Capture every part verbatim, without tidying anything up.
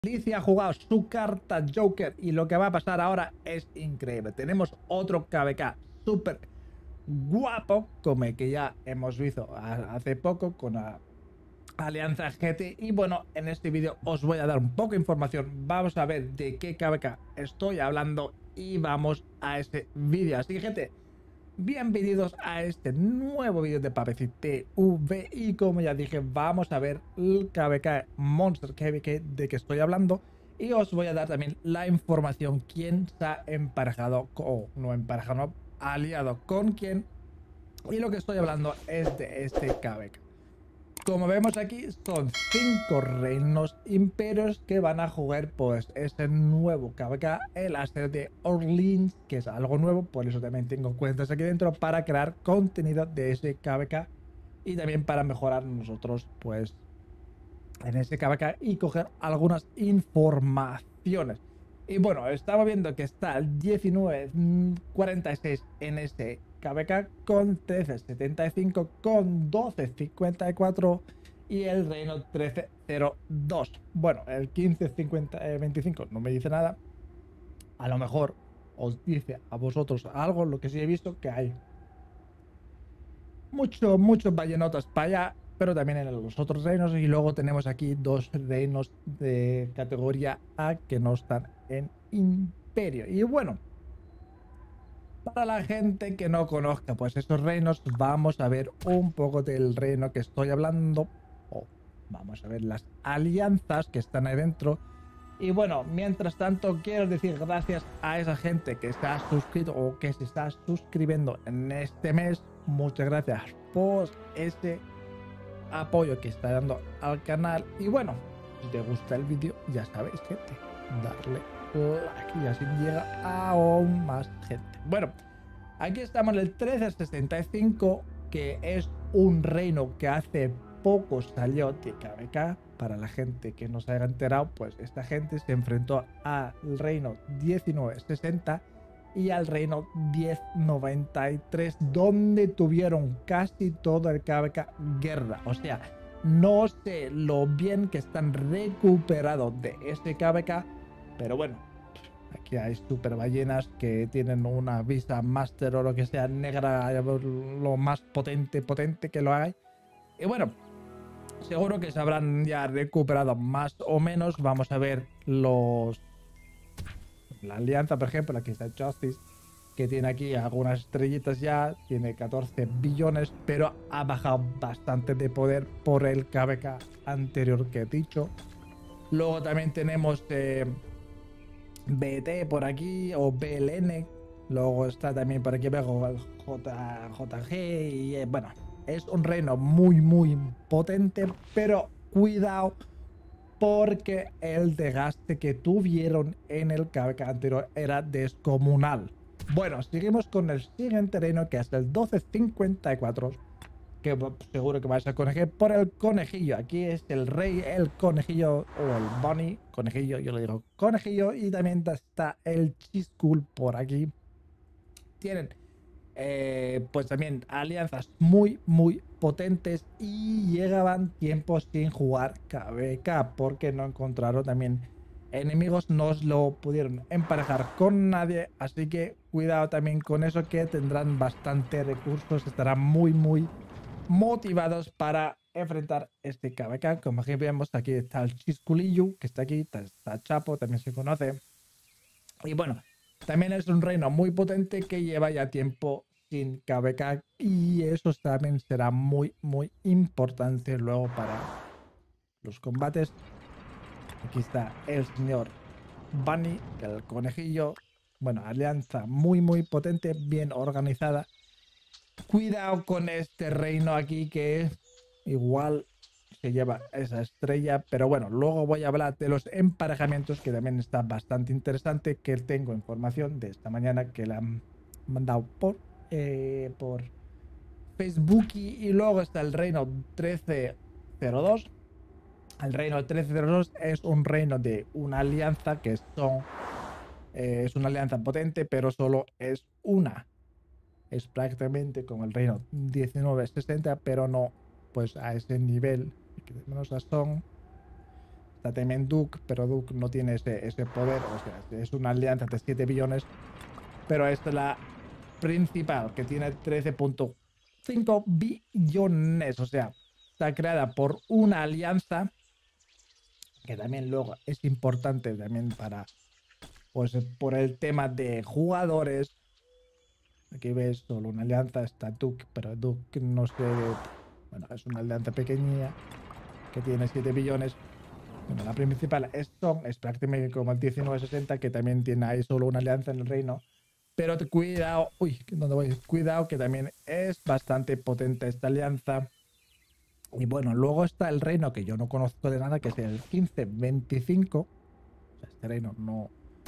Alicia ha jugado su carta Joker y lo que va a pasar ahora es increíble. Tenemos otro K B K súper guapo, como el que ya hemos visto hace poco con la Alianza G T. Y bueno, en este vídeo os voy a dar un poco de información. Vamos a ver de qué K B K estoy hablando y vamos a ese vídeo. Así que, gente, bienvenidos a este nuevo vídeo de Papeci T V. Y como ya dije, vamos a ver el K B K Monster K B K de que estoy hablando. Y os voy a dar también la información, quién se ha emparejado, o no emparejado, no, aliado con quién. Y lo que estoy hablando es de este K B K. Como vemos aquí, son cinco reinos imperios que van a jugar pues este nuevo K B K, el Aster de Orleans, que es algo nuevo. Por eso también tengo cuentas aquí dentro para crear contenido de ese K B K y también para mejorar nosotros pues en ese K B K y coger algunas informaciones. Y bueno, estaba viendo que está el diecinueve cuarenta y seis en este K B K con trece setenta y cinco con doce cincuenta y cuatro y el reino trece cero dos. Bueno, el quince cincuenta veinticinco no me dice nada. A lo mejor os dice a vosotros algo. Lo que sí he visto que hay muchos muchos vallenotas para allá, pero también en los otros reinos. Y luego tenemos aquí dos reinos de categoría A que no están en imperio. Y bueno, para la gente que no conozca pues estos reinos, vamos a ver un poco del reino que estoy hablando, o vamos a ver las alianzas que están ahí dentro. Y bueno, mientras tanto quiero decir gracias a esa gente que está suscrito o que se está suscribiendo en este mes. Muchas gracias por ese apoyo que está dando al canal. Y bueno, si te gusta el vídeo, ya sabéis, gente, darle like y así llega aún más gente. Bueno, aquí estamos en el trece sesenta y cinco, que es un reino que hace poco salió de K B K. Para la gente que no se haya enterado, pues esta gente se enfrentó al reino diecinueve sesenta y al reino diez noventa y tres, donde tuvieron casi todo el K B K guerra. O sea, no sé lo bien que están recuperados de este K B K, pero bueno, aquí hay super ballenas que tienen una vista master o lo que sea negra, lo más potente, potente que lo hay. Y bueno, seguro que se habrán ya recuperado más o menos. Vamos a ver los... La alianza, por ejemplo, aquí está Justice, que tiene aquí algunas estrellitas ya, tiene catorce billones, pero ha bajado bastante de poder por el K B K anterior que he dicho. Luego también tenemos eh, B T por aquí, o B L N. Luego está también por aquí abajo el J, JG y eh, bueno, es un reino muy muy potente, pero cuidado porque el desgaste que tuvieron en el K B K anterior era descomunal. Bueno, seguimos con el siguiente reino, que es el doce cincuenta y cuatro, que seguro que vais a conocer por el conejillo. Aquí es el rey, el conejillo, o el bunny, conejillo, yo le digo conejillo. Y también está el Chiscool por aquí. Tienen eh, pues también alianzas muy muy potentes y llegaban tiempos sin jugar K B K porque no encontraron también enemigos, no os lo pudieron emparejar con nadie. Así que cuidado también con eso, que tendrán bastante recursos, estarán muy muy motivados para enfrentar este K B K. Como aquí vemos, aquí está el Chisculillo, que está aquí, está, está Chapo, también se conoce. Y bueno, también es un reino muy potente que lleva ya tiempo sin K B K, y eso también será muy muy importante luego para los combates. Aquí está el señor Bunny, el conejillo. Bueno, alianza muy muy potente, bien organizada. Cuidado con este reino aquí, que igual se lleva esa estrella, pero bueno, luego voy a hablar de los emparejamientos, que también está bastante interesante, que tengo información de esta mañana que la han mandado por eh, por Facebook. Y, y luego está el reino trece cero dos. El reino trece cero dos es un reino de una alianza que son eh, es una alianza potente, pero solo es una. Es prácticamente como el reino diecinueve sesenta, pero no pues a ese nivel. Menos son Está también Duke, pero Duke no tiene ese, ese poder. O sea, es una alianza de siete billones. Pero esta es la principal, que tiene trece punto cinco billones. O sea, está creada por una alianza que también luego es importante también para, pues por el tema de jugadores. Aquí ves solo una alianza, está Duke, pero Duke no sé, bueno, es una alianza pequeña que tiene siete billones. Bueno, la principal es Song, es prácticamente como el diecinueve sesenta, que también tiene ahí solo una alianza en el reino. Pero cuidado, uy, ¿dónde voy? Cuidado, que también es bastante potente esta alianza. Y bueno, luego está el reino que yo no conozco de nada, que es el quince veinticinco. O sea, este reino no,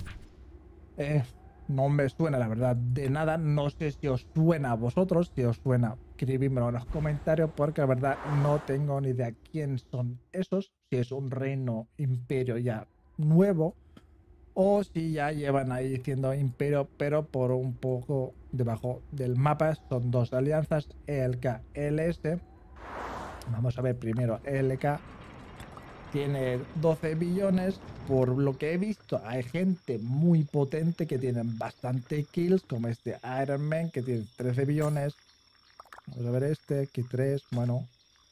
eh, no me suena, la verdad, de nada. No sé si os suena a vosotros. Si os suena, escribidmelo en los comentarios, porque la verdad no tengo ni idea quién son esos. Si es un reino imperio ya nuevo, o si ya llevan ahí siendo imperio, pero por un poco debajo del mapa. Son dos alianzas, E L K, L S. Vamos a ver primero E L K. Tiene doce billones. Por lo que he visto, hay gente muy potente que tienen bastante kills, como este Iron Man, que tiene trece billones. Vamos a ver este, aquí tres, bueno.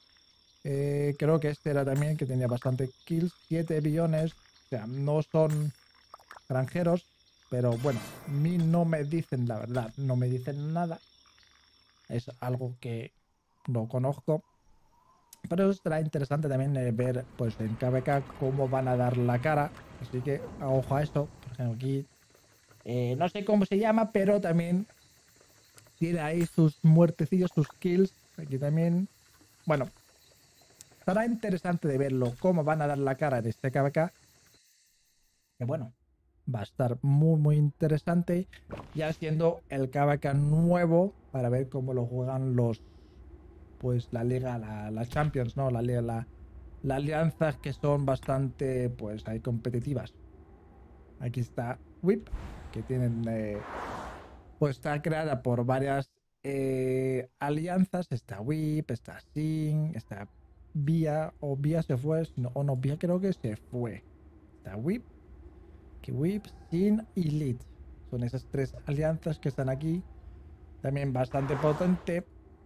Eh, creo que este era también que tenía bastante kills, siete billones. O sea, no son extranjeros, pero bueno, a mí no me dicen la verdad, no me dicen nada. Es algo que no conozco. Pero será interesante también eh, ver pues en K V K cómo van a dar la cara. Así que ojo a esto. Por ejemplo, aquí eh, no sé cómo se llama, pero también tiene ahí sus muertecillos, sus kills. Aquí también. Bueno, será interesante de verlo cómo van a dar la cara de este K V K. Que bueno, va a estar muy muy interesante. Ya siendo el K V K nuevo para ver cómo lo juegan los, pues la liga, la, la Champions, ¿no? La liga, la, las alianzas que son bastante, pues hay competitivas. Aquí está Whip, que tienen, eh, pues está creada por varias eh, alianzas. Está Whip, está Sin, está Vía, o Vía se fue, no, o no, Vía creo que se fue. Está Whip, que Whip, Sin y Lead. Son esas tres alianzas que están aquí. También bastante potente.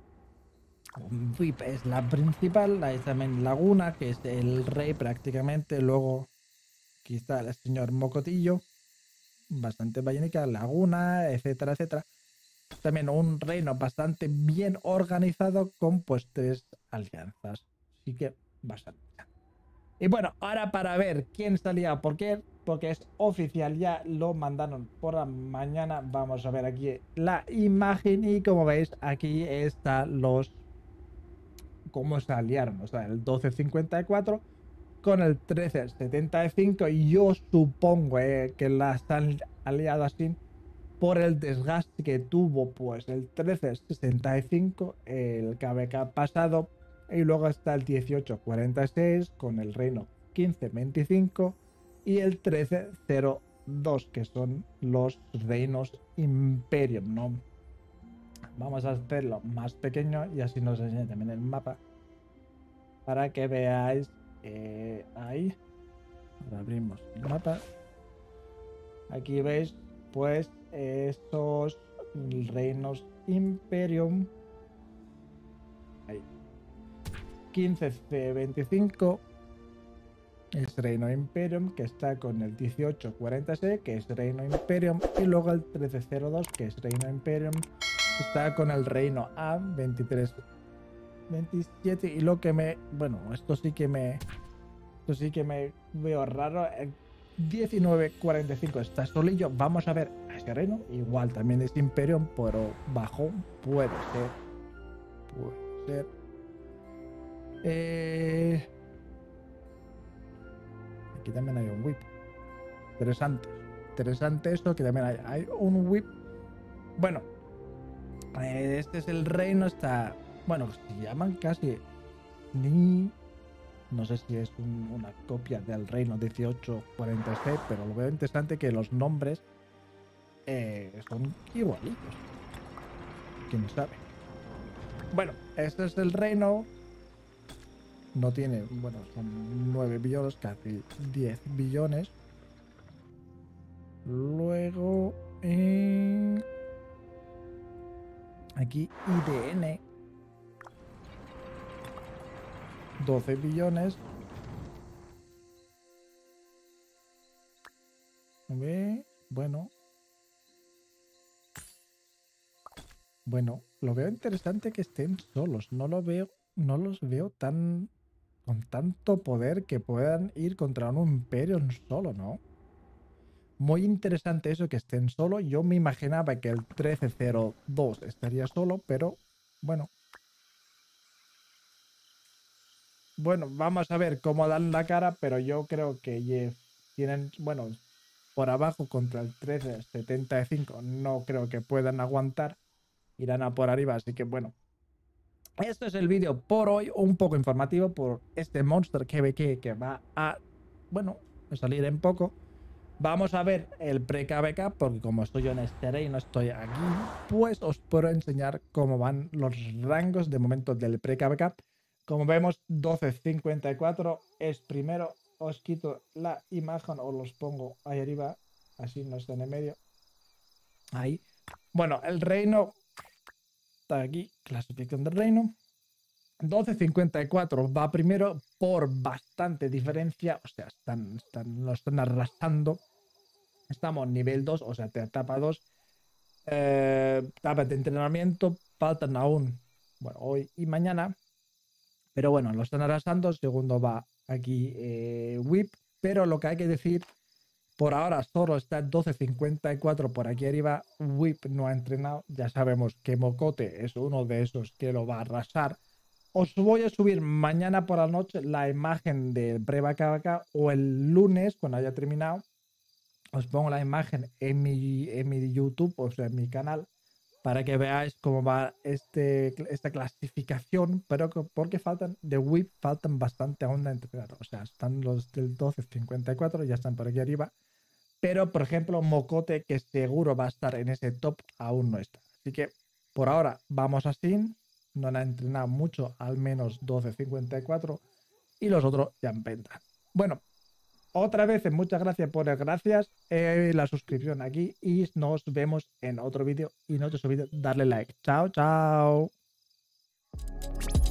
Whip es la principal, hay también Laguna, que es el rey prácticamente. Luego aquí está el señor Mocotillo, bastante ballenica, Laguna, etcétera, etcétera. También un reino bastante bien organizado con pues tres alianzas. Así que bastante. Y bueno, ahora para ver quién salía, ¿por qué? Porque es oficial, ya lo mandaron por la mañana. Vamos a ver aquí la imagen y como veis aquí están los, cómo se aliaron. O sea, el doce cincuenta y cuatro con el trece setenta y cinco, y yo supongo eh, que las han aliado así por el desgaste que tuvo pues el trece sesenta y cinco, el K V K pasado, y luego está el dieciocho cuarenta y seis con el reino quince veinticinco y el trece cero dos, que son los reinos Imperium, ¿no? Vamos a hacerlo más pequeño y así nos enseña también el mapa para que veáis eh, ahí. Ahora abrimos el mapa. Aquí veis pues estos reinos Imperium. Ahí. quince C veinticinco es reino Imperium, que está con el dieciocho cuarenta y seis, que es reino Imperium, y luego el trece cero dos, que es reino Imperium, está con el reino A veintitrés veintisiete. Y lo que me, bueno, esto sí que me esto sí que me veo raro, el diecinueve cuarenta y cinco está solillo. Vamos a ver a ese reino, igual también es Imperium, pero bajo puede ser, puede ser. Eh... Aquí también hay un whip. Interesante. Interesante esto, que también hay, hay un whip. Bueno, eh, este es el reino. Está, bueno, se llaman casi ni, no sé si es un, una copia del reino dieciocho cuarenta y seis, pero lo veo interesante que los nombres eh, son igualitos. Quién sabe. Bueno, este es el reino. no tiene, bueno, son nueve billones, casi diez billones. Luego, eh, aquí I D N, doce billones. ¿Ve? Bueno. Bueno, lo veo interesante que estén solos. No lo veo, no los veo tan con tanto poder que puedan ir contra un imperio solo, ¿no? Muy interesante eso que estén solo. Yo me imaginaba que el trece cero dos estaría solo, pero bueno. Bueno, vamos a ver cómo dan la cara, pero yo creo que tienen, bueno, por abajo contra el trece setenta y cinco no creo que puedan aguantar. Irán a por arriba, así que bueno. Esto es el vídeo por hoy, un poco informativo por este Monster K V K que va a, bueno, a salir en poco. Vamos a ver el pre-K V K, porque como estoy yo en este rey, no estoy aquí, pues os puedo enseñar cómo van los rangos de momento del pre-K V K. Como vemos, doce cincuenta y cuatro es primero. Os quito la imagen o los pongo ahí arriba, así no están en medio. Ahí. Bueno, el reino está aquí, clasificación del reino. doce cincuenta y cuatro va primero por bastante diferencia, o sea, están, están, lo están arrasando. Estamos nivel dos, o sea, etapa dos. Eh, etapa de entrenamiento, faltan aún, bueno, hoy y mañana. Pero bueno, lo están arrasando. Segundo va aquí eh, Whip. Pero lo que hay que decir, por ahora solo está doce cincuenta y cuatro por aquí arriba. Whip no ha entrenado. Ya sabemos que Mocote es uno de esos que lo va a arrasar. Os voy a subir mañana por la noche la imagen del pre-K V K o el lunes cuando haya terminado. Os pongo la imagen en mi, en mi YouTube, o sea, en mi canal, para que veáis cómo va este, esta clasificación, pero que, porque faltan, de Whip faltan bastante aún de entrenar. O sea, están los del doce cincuenta y cuatro, ya están por aquí arriba. Pero, por ejemplo, Mocote, que seguro va a estar en ese top, aún no está. Así que, por ahora, vamos así. No han entrenado mucho, al menos doce cincuenta y cuatro. Y los otros ya en venta. Bueno, otra vez, muchas gracias por las gracias, eh, la suscripción aquí y nos vemos en otro vídeo y no te olvides darle like. Chao, chao.